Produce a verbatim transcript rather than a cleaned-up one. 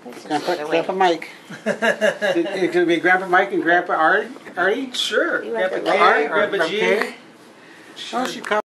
Grandpa, Grandpa Mike. It could be Grandpa Mike and Grandpa Artie? Artie? Sure. You Grandpa like K, Art, Grandpa G. K? Sure. Oh, she